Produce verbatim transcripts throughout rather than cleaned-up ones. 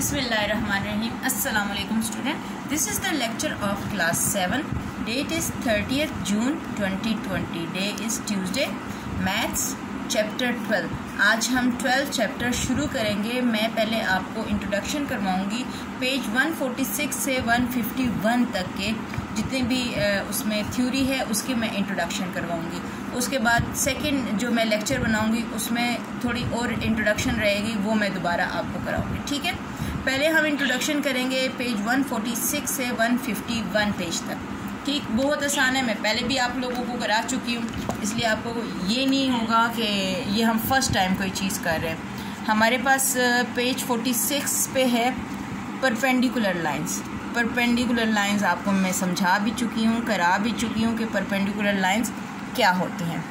Bismillahirrahmanirrahim. Assalamu alaikum student. This is the lecture of class seven. Date is thirtieth June twenty twenty. Day is Tuesday. Maths chapter twelve. आज हम twelfth chapter शुरू करेंगे. मैं पहले आपको introduction करवाऊंगी. Page one forty six से one fifty one तक के जितने भी उसमें थ्योरी है उसकी मैं इंट्रोडक्शन करवाऊंगी. उसके बाद सेकंड जो मैं लेक्चर बनाऊंगी उसमें थोड़ी और इंट्रोडक्शन रहेगी, वो मैं दोबारा आपको कराऊंगी. ठीक है, पहले हम इंट्रोडक्शन करेंगे पेज वन फोर्टी सिक्स से वन फिफ्टी वन पेज तक. ठीक, बहुत आसान है. मैं पहले भी आप लोगों को करा चुकी हूँ, इसलिए आपको ये नहीं होगा कि ये हम फर्स्ट टाइम कोई चीज़ कर रहे हैं. हमारे पास पेज फोर्टी सिक्स पे है परपेंडिकुलर लाइंस. परपेंडिकुलर लाइंस आपको मैं समझा भी चुकी हूँ, करा भी चुकी हूँ कि परपेंडिकुलर लाइंस क्या होती हैं.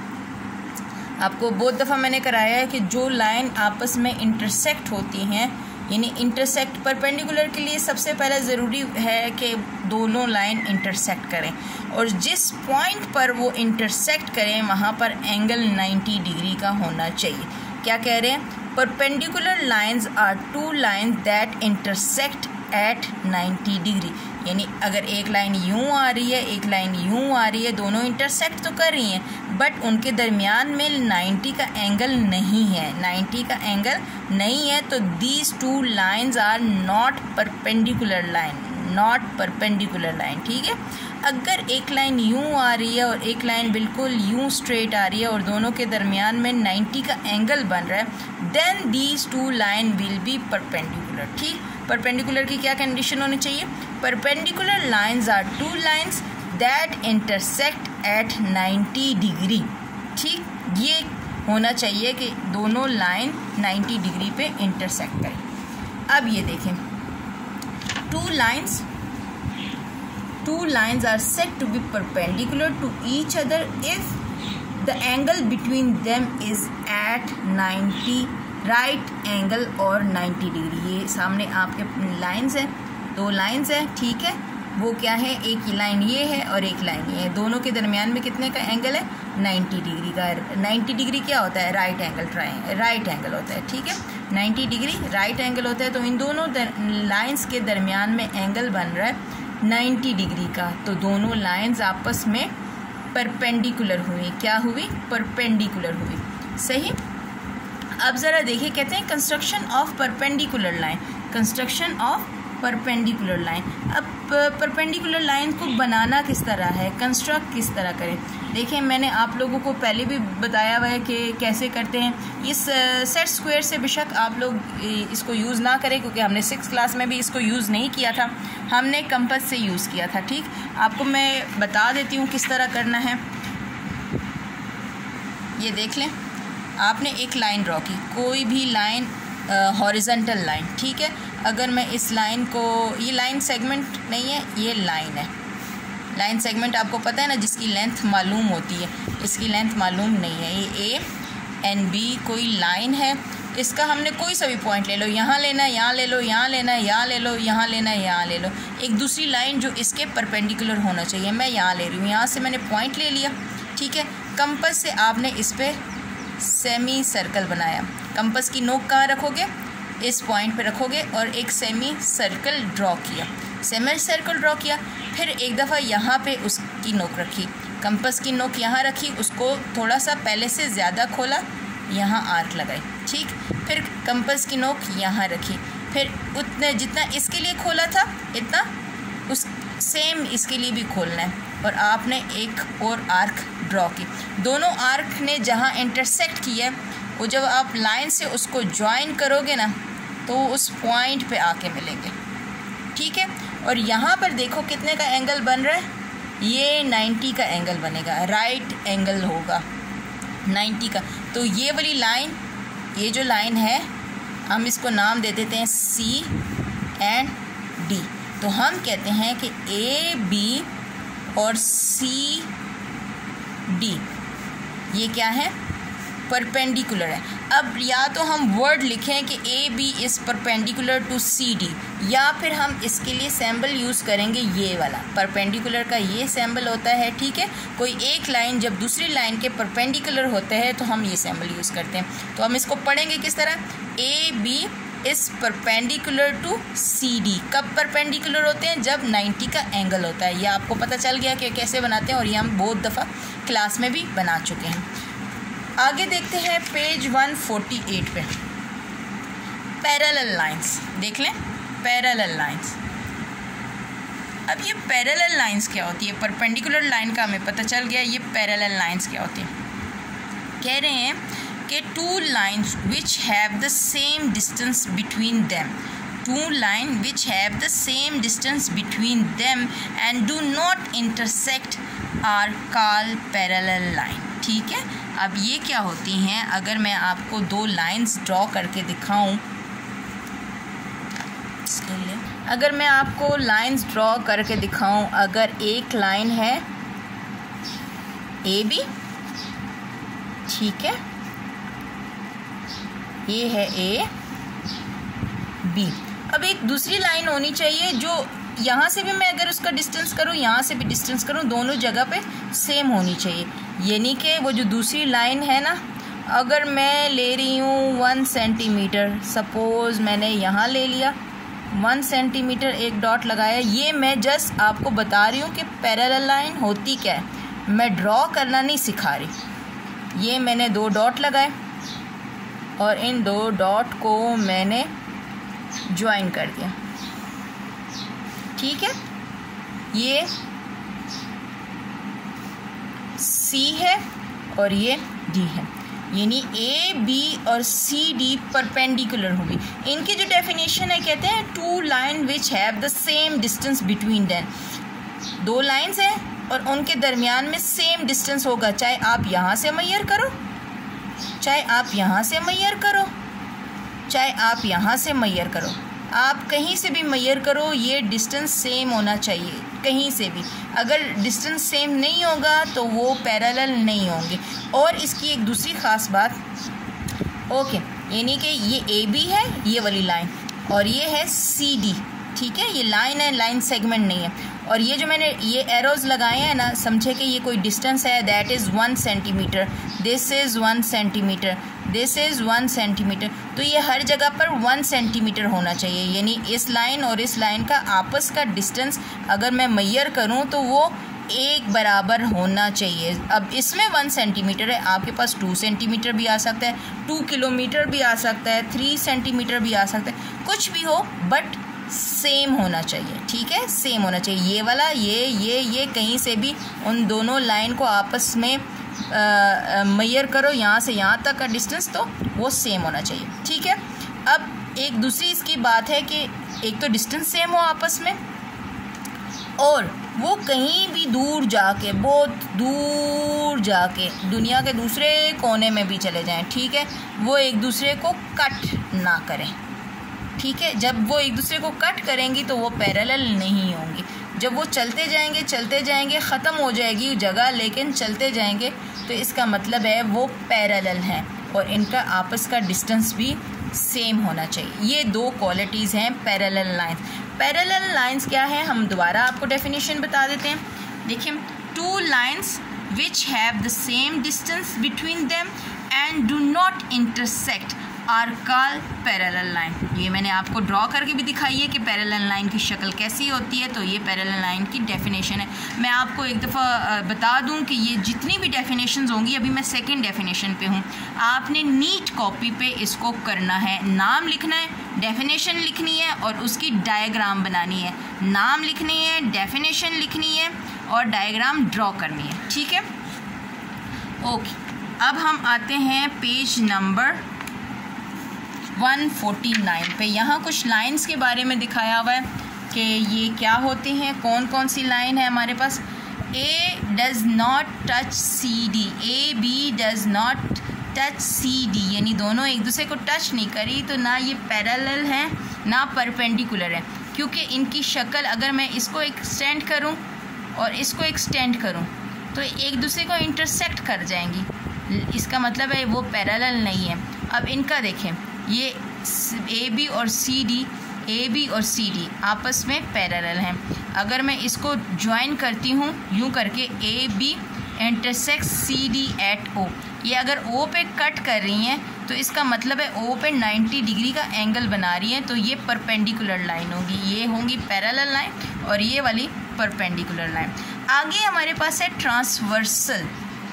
आपको बहुत दफ़ा मैंने कराया है कि जो लाइन आपस में इंटरसेक्ट होती हैं, यानी इंटरसेक्ट परपेंडिकुलर के लिए सबसे पहले ज़रूरी है कि दोनों लाइन इंटरसेक्ट करें, और जिस पॉइंट पर वो इंटरसेक्ट करें वहाँ पर एंगल नाइन्टी डिग्री का होना चाहिए. क्या कह रहे हैं? Perpendicular lines are two lines that intersect at ninety degree. यानी अगर एक लाइन यूँ आ रही है, एक लाइन यूँ आ रही है, दोनों इंटरसेक्ट तो कर रही हैं बट उनके दरमियान में नाइन्टी का एंगल नहीं है. नाइन्टी का एंगल नहीं है तो these two lines are not perpendicular line. Not perpendicular line. ठीक है, अगर एक लाइन यूँ आ रही है और एक लाइन बिल्कुल यूँ स्ट्रेट आ रही है और दोनों के दरमियान में नाइन्टी का एंगल बन रहा है, then these two line will be perpendicular. ठीक, परपेंडिकुलर की क्या कंडीशन होनी चाहिए? Perpendicular lines are two lines that intersect at ninety degree. ठीक, ये होना चाहिए कि दोनों लाइन नाइन्टी डिग्री पे इंटरसेक्ट करें. अब ये देखें, two lines two lines are said to be perpendicular to each other if the angle between them is at ninety right angle और नाइन्टी डिग्री. ये सामने आपके लाइंस हैं, दो लाइंस हैं. ठीक है, वो क्या है? एक लाइन ये है और एक लाइन ये है. दोनों के दरमियान में कितने का एंगल है? नाइन्टी डिग्री का. नाइन्टी डिग्री क्या होता है? Right angle triangle, right angle होता है. ठीक है, नाइन्टी डिग्री राइट एंगल होता है. तो इन दोनों लाइंस के दरमियान में एंगल बन रहा है नाइन्टी डिग्री का. तो दोनों लाइंस आपस में परपेंडिकुलर हुई. क्या हुई? परपेंडिकुलर हुई. सही. अब ज़रा देखिए, कहते हैं construction of perpendicular line. Construction of perpendicular line. अब परपेंडिकुलर लाइन को बनाना किस तरह है, कंस्ट्रक्ट किस तरह करें? देखिए, मैंने आप लोगों को पहले भी बताया हुआ है कि कैसे करते हैं. इस सेट स्क्वायर से बेशक आप लोग इसको यूज़ ना करें, क्योंकि हमने सिक्स क्लास में भी इसको यूज़ नहीं किया था, हमने कंपास से यूज़ किया था. ठीक, आपको मैं बता देती हूँ किस तरह करना है. ये देख लें, आपने एक लाइन ड्रॉ की, कोई भी लाइन, हॉरिजॉन्टल लाइन. ठीक है, अगर मैं इस लाइन को, ये लाइन सेगमेंट नहीं है, ये लाइन है. लाइन सेगमेंट आपको पता है ना, जिसकी लेंथ मालूम होती है. इसकी लेंथ मालूम नहीं है. ये ए एंड बी कोई लाइन है. इसका हमने कोई सा भी पॉइंट ले लो, यहाँ लेना है, यहाँ ले लो, यहाँ लेना है, यहाँ ले लो, यहाँ लेना है, यहाँ ले लो. एक दूसरी लाइन जो इसके परपेंडिकुलर होना चाहिए, मैं यहाँ ले रही हूँ. यहाँ से मैंने पॉइंट ले लिया. ठीक है, कंपास से आपने इस पर सेमी सर्कल बनाया. कंपास की नोक कहाँ रखोगे? इस पॉइंट पे रखोगे और एक सेमी सर्कल ड्रॉ किया. सेमी सर्कल ड्रॉ किया, फिर एक दफ़ा यहाँ पे उसकी नोक रखी. कंपास की नोक यहाँ रखी, उसको थोड़ा सा पहले से ज़्यादा खोला, यहाँ आर्क लगाई. ठीक, फिर कंपास की नोक यहाँ रखी, फिर उतने जितना इसके लिए खोला था इतना उस सेम इसके लिए भी खोलना है, और आपने एक और आर्क ड्रॉ की. दोनों आर्क ने जहाँ इंटरसेक्ट किया है, वो जब आप लाइन से उसको ज्वाइन करोगे ना, तो उस पॉइंट पे आके मिलेंगे. ठीक है, और यहाँ पर देखो कितने का एंगल बन रहा है? ये नाइन्टी का एंगल बनेगा, राइट एंगल होगा नाइन्टी का. तो ये वाली लाइन, ये जो लाइन है, हम इसको नाम दे देते हैं सी एंड डी. तो हम कहते हैं कि ए बी और सी डी ये क्या है? परपेंडिकुलर है. अब या तो हम वर्ड लिखें कि A B is perpendicular to C D, या फिर हम इसके लिए सिंबल यूज़ करेंगे ये वाला. परपेंडिकुलर का ये सिंबल होता है. ठीक है, कोई एक लाइन जब दूसरी लाइन के परपेंडिकुलर होते हैं तो हम ये सिंबल यूज़ करते हैं. तो हम इसको पढ़ेंगे किस तरह? A B is perpendicular to C D. कब परपेंडिकुलर होते हैं? जब नाइन्टी का एंगल होता है। ये आपको पता चल गया कि कैसे बनाते हैं, और ये हम बहुत दफ़ा क्लास में भी बना चुके हैं। आगे देखते हैं पेज वन फोर्टी एट पे, पैरेलल लाइंस देख लें। पैरेलल लाइंस, अब ये पैरेलल लाइंस क्या होती है? परपेंडिकुलर लाइन का हमें पता चल गया, ये पैरेलल लाइंस क्या होती है? कह रहे हैं कि two lines which have the same distance between them, two line which have the same distance between them and do not intersect are called parallel line. ठीक है, अब ये क्या होती हैं? अगर मैं आपको दो लाइंस ड्रॉ करके दिखाऊं, अगर मैं आपको लाइंस ड्रॉ करके दिखाऊं, अगर एक लाइन है ए बी, ठीक है, ये है ए बी। अब एक दूसरी लाइन होनी चाहिए जो यहाँ से भी मैं अगर उसका डिस्टेंस करूँ, यहाँ से भी डिस्टेंस करूँ, दोनों जगह पे सेम होनी चाहिए। यानी कि वो जो दूसरी लाइन है ना, अगर मैं ले रही हूँ वन सेंटीमीटर, सपोज़ मैंने यहाँ ले लिया वन सेंटीमीटर, एक डॉट लगाया, ये मैं जस्ट आपको बता रही हूँ कि पैरेलल लाइन होती क्या है, मैं ड्रॉ करना नहीं सिखा रही। ये मैंने दो डॉट लगाए और इन दो डॉट को मैंने ज्वाइन कर दिया। ठीक है, ये सी है और ये डी है, यानी ए बी और सी डी परपेंडिकुलर होगी। इनकी जो डेफिनेशन है, कहते हैं two line which have the same distance between them, दो लाइंस हैं और उनके दरमियान में सेम डिस्टेंस होगा, चाहे आप यहाँ से मैयर करो, चाहे आप यहाँ से मैयर करो, चाहे आप यहाँ से मैयर करो, आप कहीं से भी मैयर करो, ये डिस्टेंस सेम होना चाहिए कहीं से भी। अगर डिस्टेंस सेम नहीं होगा तो वो पैरेलल नहीं होंगे। और इसकी एक दूसरी ख़ास बात, ओके, यानी कि ये ए बी है ये वाली लाइन, और ये है सी डी। ठीक है, ये लाइन है, लाइन सेगमेंट नहीं है। और ये जो मैंने ये एरोज लगाए हैं ना, समझे कि ये कोई डिस्टेंस है, that is one centimetre, this is one centimetre, this is one centimetre. तो ये हर जगह पर वन सेंटीमीटर होना चाहिए, यानी इस लाइन और इस लाइन का आपस का डिस्टेंस अगर मैं मैयर करूं तो वो एक बराबर होना चाहिए। अब इसमें वन सेंटीमीटर है, आपके पास टू सेंटीमीटर भी आ सकता है, टू किलोमीटर भी आ सकता है, थ्री सेंटीमीटर भी आ सकता है, कुछ भी हो बट सेम होना चाहिए। ठीक है, सेम होना चाहिए। ये वाला ये ये ये कहीं से भी उन दोनों लाइन को आपस में मैयर करो, यहाँ से यहाँ तक का डिस्टेंस, तो वो सेम होना चाहिए। ठीक है, अब एक दूसरी इसकी बात है कि एक तो डिस्टेंस सेम हो आपस में, और वो कहीं भी दूर जाके, बहुत दूर जाके, दुनिया के दूसरे कोने में भी चले जाएं, ठीक है, वो एक दूसरे को कट ना करें। ठीक है, जब वो एक दूसरे को कट करेंगी तो वो पैरेलल नहीं होंगी। जब वो चलते जाएंगे चलते जाएंगे ख़त्म हो जाएगी जगह, लेकिन चलते जाएंगे, तो इसका मतलब है वो पैरेलल हैं और इनका आपस का डिस्टेंस भी सेम होना चाहिए। ये दो क्वालिटीज़ हैं पैरेलल लाइंस। पैरेलल लाइंस क्या है, हम दोबारा आपको डेफिनेशन बता देते हैं। देखिए, two lines which have the same distance between them and do not intersect are called parallel line. ये मैंने आपको ड्रॉ करके भी दिखाई है कि पैरेलल लाइन की शक्ल कैसी होती है, तो ये पैरेलल लाइन की डेफिनेशन है। मैं आपको एक दफ़ा बता दूं कि ये जितनी भी डेफिनेशंस होंगी, अभी मैं सेकंड डेफिनेशन पे हूँ, आपने नीट कॉपी पे इसको करना है, नाम लिखना है, डेफिनेशन लिखनी है और उसकी डायग्राम बनानी है। नाम लिखनी है, डेफिनेशन लिखनी है और डायग्राम ड्रॉ करनी है। ठीक है, ओके। अब हम आते हैं page number one forty nine पे। यहाँ कुछ लाइंस के बारे में दिखाया हुआ है कि ये क्या होती हैं, कौन कौन सी लाइन है हमारे पास। A does not touch C D, A B does not touch C D, यानी दोनों एक दूसरे को टच नहीं करी, तो ना ये पैरेलल हैं ना परपेंडिकुलर है, क्योंकि इनकी शक्ल, अगर मैं इसको एक्सटेंड करूं और इसको एक्सटेंड करूं तो एक दूसरे को इंटरसेक्ट कर जाएंगी, इसका मतलब है वो पैरेलल नहीं है। अब इनका देखें, ये ए बी और सी डी, ए बी और सी डी आपस में पैरेलल हैं। अगर मैं इसको ज्वाइन करती हूँ यूँ करके, A B intersect C D at O, ये अगर ओ पे कट कर रही हैं तो इसका मतलब है ओ पे नब्बे डिग्री का एंगल बना रही हैं, तो ये परपेंडिकुलर लाइन होगी, ये होंगी पैरेलल लाइन और ये वाली परपेंडिकुलर लाइन। आगे हमारे पास है ट्रांसवर्सल।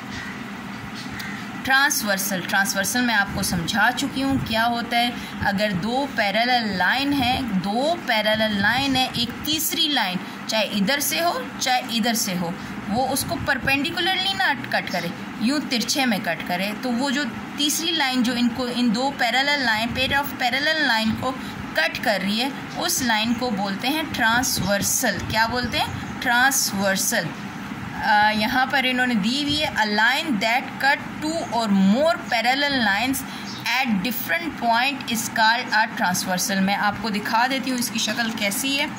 ट्रांसवर्सल ट्रांसवर्सल मैं आपको समझा चुकी हूँ क्या होता है। अगर दो पैरेलल लाइन है, दो पैरेलल लाइन है, एक तीसरी लाइन चाहे इधर से हो चाहे इधर से हो, वो उसको परपेंडिकुलरली ना कट करे, यूँ तिरछे में कट करे, तो वो जो तीसरी लाइन जो इनको इन दो parallel line pair of parallel line को कट कर रही है, उस लाइन को बोलते हैं ट्रांसवर्सल। क्या बोलते हैं? ट्रांसवर्सल। यहाँ पर इन्होंने दी हुई है, a line that cut two और more parallel lines at different point is called a transversal. मैं आपको दिखा देती हूँ इसकी शक्ल कैसी है।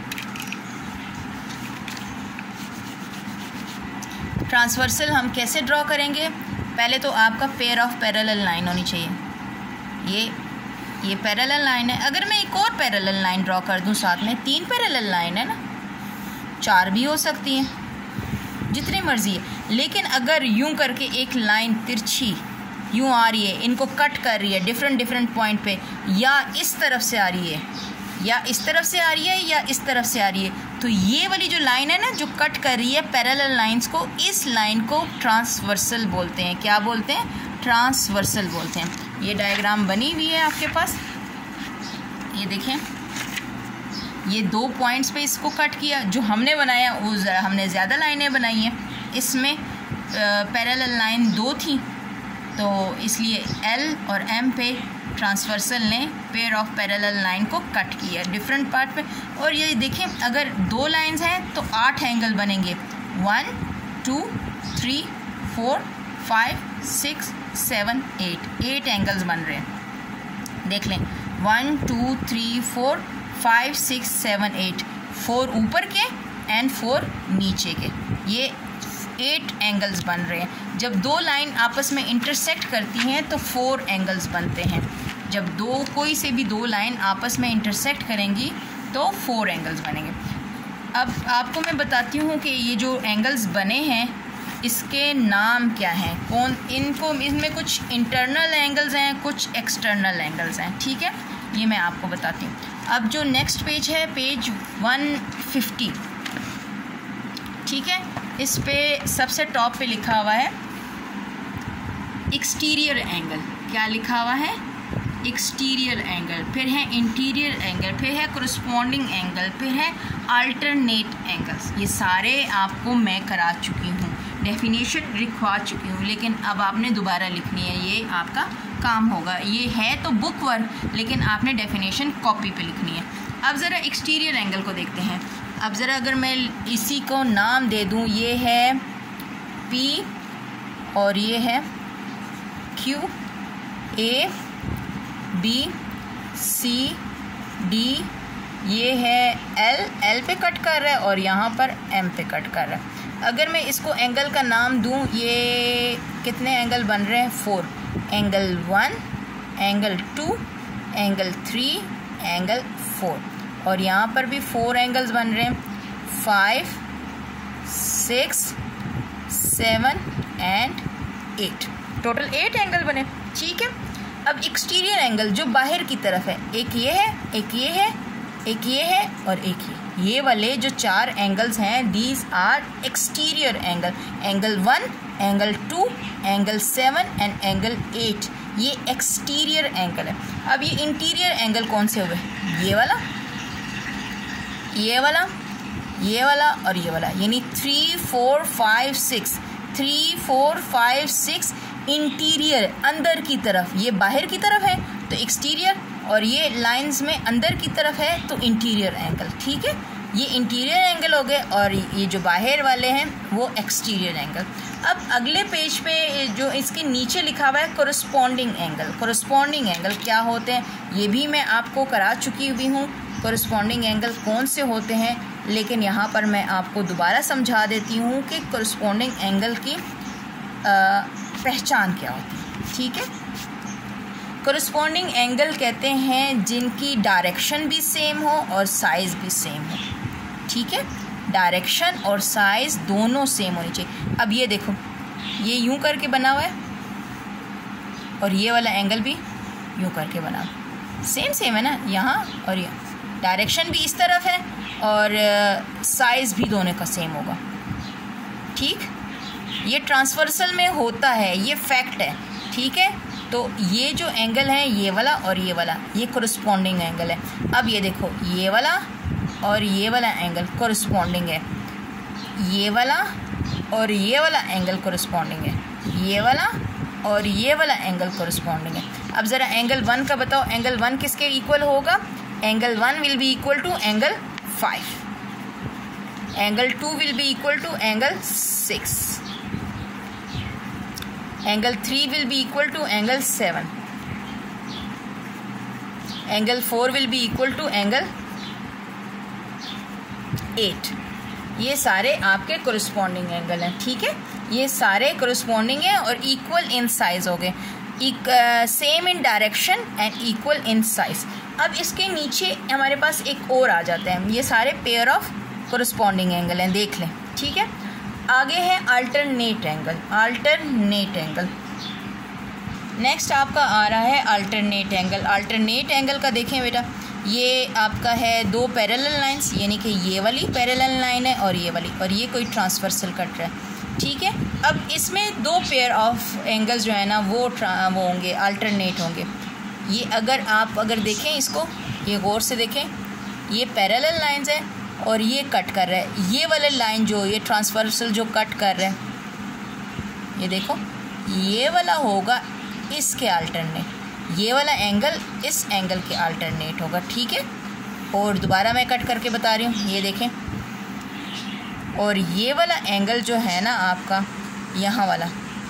ट्रांसवर्सल हम कैसे ड्रॉ करेंगे? पहले तो आपका पेयर ऑफ पैरेलल लाइन होनी चाहिए। ये ये पैरेलल लाइन है। अगर मैं एक और पैरेलल लाइन ड्रॉ कर दूं साथ में, तीन पैरेलल लाइन है ना, चार भी हो सकती हैं, जितनी मर्जी है। लेकिन अगर यूं करके एक लाइन तिरछी यूं आ रही है, इनको कट कर रही है डिफरेंट डिफरेंट पॉइंट पे, या इस तरफ से आ रही है या इस तरफ से आ रही है या इस तरफ से आ रही है, तो ये वाली जो लाइन है ना जो कट कर रही है पैरेलल लाइंस को, इस लाइन को ट्रांसवर्सल बोलते हैं। क्या बोलते हैं? ट्रांसवर्सल बोलते हैं। ये डायग्राम बनी हुई है आपके पास, ये देखें, ये दो पॉइंट्स पे इसको कट किया। जो हमने बनाया वो ज़रा हमने ज़्यादा लाइनें बनाई हैं, इसमें पैरेलल लाइन दो थी, तो इसलिए एल और एम पे ट्रांसवर्सल ने पेयर ऑफ पैरेलल लाइन को कट किया डिफरेंट पार्ट पे। और ये देखें, अगर दो लाइंस हैं तो आठ एंगल बनेंगे, one two three four five six seven eight, eight angles बन रहे हैं। देख लें, one two three four five six seven eight, four ऊपर के एंड फोर नीचे के, ये एट एंगल्स बन रहे हैं। जब दो लाइन आपस में इंटरसेक्ट करती हैं तो फोर एंगल्स बनते हैं। जब दो कोई से भी दो लाइन आपस में इंटरसेक्ट करेंगी तो फोर एंगल्स बनेंगे। अब आपको मैं बताती हूँ कि ये जो एंगल्स बने हैं इसके नाम क्या हैं, कौन इनको, इसमें कुछ इंटरनल एंगल्स हैं, कुछ एक्सटर्नल एंगल्स हैं, ठीक है, ये मैं आपको बताती हूँ। अब जो नेक्स्ट पेज है, पेज वन फिफ्टी, ठीक है, इस पे सबसे टॉप पे लिखा हुआ है एक्सटीरियर एंगल। क्या लिखा हुआ है? Exterior angle. फिर है इंटीरियर एंगल, फिर है कोरस्पॉन्डिंग एंगल, फिर है अल्टरनेट एंगल्स। ये सारे आपको मैं करा चुकी हूँ, डेफिनेशन लिखवा चुकी हूँ, लेकिन अब आपने दोबारा लिखनी है, ये आपका काम होगा। ये है तो बुक वर्क, लेकिन आपने डेफिनेशन कॉपी पे लिखनी है। अब ज़रा एक्सटीरियर एंगल को देखते हैं। अब ज़रा अगर मैं इसी को नाम दे दूँ, ये है पी और ये है Q, A B C D, ये है एल, एल पे कट कर रहा है और यहाँ पर एम पे कट कर रहा है। अगर मैं इसको एंगल का नाम दूँ, ये कितने एंगल बन रहे हैं? Four. Angle one, angle two, angle three, angle four, और यहाँ पर भी फोर एंगल्स बन रहे हैं, five six seven and eight, total eight angle बने, ठीक है। अब एक्सटीरियर एंगल जो बाहर की तरफ है, एक ये है, एक ये है, एक ये है और एक ये, ये वाले जो चार एंगल्स हैं, these are exterior angle. Angle one, angle two, angle seven and angle eight, ये एक्सटीरियर एंगल है। अब ये इंटीरियर एंगल कौन से हुए? ये वाला, ये वाला, ये वाला और ये वाला, यानी three four five six, three four five six interior, अंदर की तरफ, ये बाहर की तरफ है तो एक्सटीरियर, और ये लाइंस में अंदर की तरफ है तो इंटीरियर एंगल, ठीक है। ये इंटीरियर एंगल हो गए और ये जो बाहर वाले हैं वो एक्सटीरियर एंगल। अब अगले पेज पे जो इसके नीचे लिखा हुआ है कोरस्पॉन्डिंग एंगल। कोरस्पॉन्डिंग एंगल क्या होते हैं ये भी मैं आपको करा चुकी हुई हूँ, कोरस्पॉन्डिंग एंगल कौन से होते हैं, लेकिन यहाँ पर मैं आपको दोबारा समझा देती हूँ कि कोरस्पॉन्डिंग एंगल की आ, पहचान क्या होती है, ठीक है। कोरस्पॉन्डिंग एंगल कहते हैं जिनकी डायरेक्शन भी सेम हो और साइज़ भी सेम हो, ठीक है। डायरेक्शन और साइज़ दोनों सेम होनी चाहिए। अब ये देखो, ये यूं करके बना हुआ है, और ये वाला एंगल भी यूँ करके बना, सेम सेम है ना, यहाँ और यहाँ डायरेक्शन भी इस तरफ है और साइज़ भी दोनों का सेम होगा। ठीक, ये ट्रांसवर्सल में होता है, ये फैक्ट है। ठीक है, तो ये जो एंगल है ये वाला और ये वाला, ये कोरिस्पॉन्डिंग एंगल है। अब ये देखो, ये वाला और ये वाला एंगल कोरिस्पॉन्डिंग है, ये वाला और ये वाला एंगल कोरिस्पॉन्डिंग है, ये वाला और ये वाला एंगल कोरिस्पॉन्डिंग है। अब ज़रा एंगल वन का बताओ, एंगल वन किसके इक्वल होगा? Angle one will be equal to angle five, angle two will be equal to angle six, angle three will be equal to angle seven, angle four will be equal to angle eight. ये सारे आपके corresponding angle हैं। ठीक है, ये सारे corresponding हैं और इक्वल इन साइज हो गए, same in direction and equal in size. अब इसके नीचे हमारे पास एक और आ जाते हैं, ये सारे पेयर ऑफ कोरिस्पॉन्डिंग एंगल हैं, देख लें। ठीक है, आगे है alternate angle. Alternate angle next आपका आ रहा है अल्टरनेट एंगल। अल्टरनेट एंगल का देखें बेटा, ये आपका है दो पैरेलल लाइंस, यानी कि ये वाली पैरेलल लाइन है और ये वाली, और ये कोई ट्रांसवर्सल कट रहा है। ठीक है, अब इसमें दो पेयर ऑफ एंगल्स जो है ना वो वो होंगे, अल्टरनेट होंगे। ये अगर आप अगर देखें इसको, ये गौर से देखें, ये पैरेलल लाइंस है और ये कट कर रहा है, ये वाले लाइन जो ये ट्रांसवर्सल जो कट कर रहा है, ये देखो, ये वाला होगा इसके अल्टरनेट, ये वाला एंगल इस एंगल के अल्टरनेट होगा। ठीक है, और दोबारा मैं कट करके बता रही हूँ, ये देखें, और ये वाला एंगल जो है ना आपका यहाँ वाला,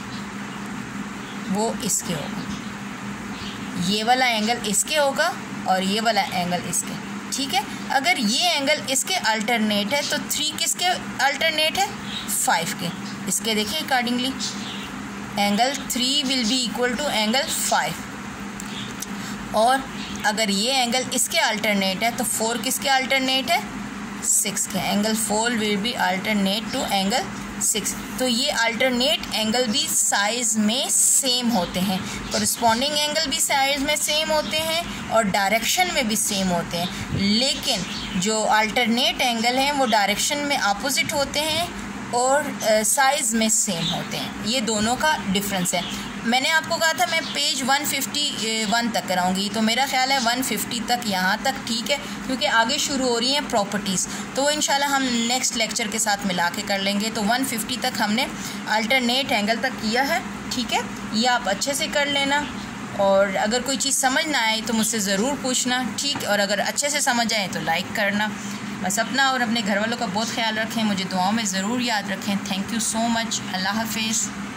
वो इसके होगा, ये वाला एंगल इसके होगा और ये वाला एंगल इसके। ठीक है, अगर ये एंगल इसके अल्टरनेट है तो थ्री किसके अल्टरनेट है? फाइव के। इसके देखिए accordingly angle three will be equal to angle five, और अगर ये एंगल इसके अल्टरनेट है तो फोर किसके अल्टरनेट है? सिक्स के। Angle four will be alternate to angle six. तो ये अल्टरनेट एंगल भी साइज़ में सेम होते हैं, कोरिस्पॉन्डिंग एंगल भी साइज़ में सेम होते हैं और डायरेक्शन में भी सेम होते हैं, लेकिन जो अल्टरनेट एंगल हैं वो डायरेक्शन में अपोजिट होते हैं और साइज़ में सेम होते हैं। ये दोनों का डिफरेंस है। मैंने आपको कहा था मैं पेज वन फिफ्टी वन तक कराऊंगी, तो मेरा ख्याल है वन फिफ्टी तक यहाँ तक ठीक है, क्योंकि आगे शुरू हो रही हैं प्रॉपर्टीज़, तो वो इंशाल्लाह हम नेक्स्ट लेक्चर के साथ मिला के कर लेंगे। तो वन फिफ्टी तक हमने अल्टरनेट एंगल तक किया है। ठीक है, ये आप अच्छे से कर लेना, और अगर कोई चीज़ समझ ना आए तो मुझसे ज़रूर पूछना। ठीक, और अगर अच्छे से समझ आए तो लाइक करना। बस अपना और अपने घर वालों का बहुत ख्याल रखें, मुझे दुआओं में ज़रूर याद रखें। Thank you so much. अल्लाह हाफिज़।